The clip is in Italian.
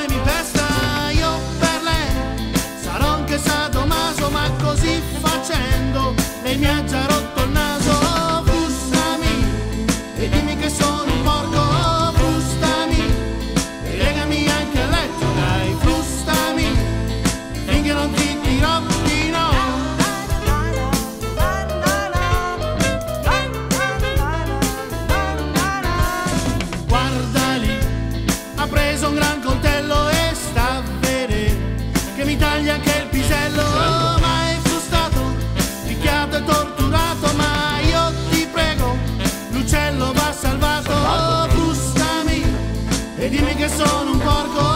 poi mi pesta. Io per lei sarò anche sadomaso, ma così facendo lei mi ha già rotto il naso. Frustami e dimmi che sono un porco, frustami e legami anche a letto, dai, frustami finché non ti dirò di no. Guarda lì, ha preso un gran coltello e sta a vedere che mi taglia anche il pisello. Ma è frustato, picchiato e torturato, ma io ti prego, l'uccello va salvato. Frustami e dimmi che sono un porco.